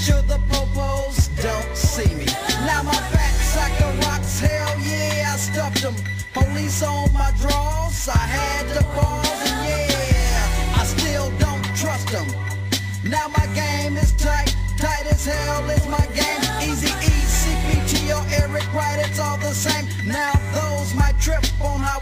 sure the popos don't see me. Now my back sack of rocks, hell yeah, I stuffed them. Police on my drawers, I had to pause, and yeah, I still don't trust them. Now my game is tight, tight as hell is my game. Eazye CPT or Eric Wright, it's all the same. Now those might trip on how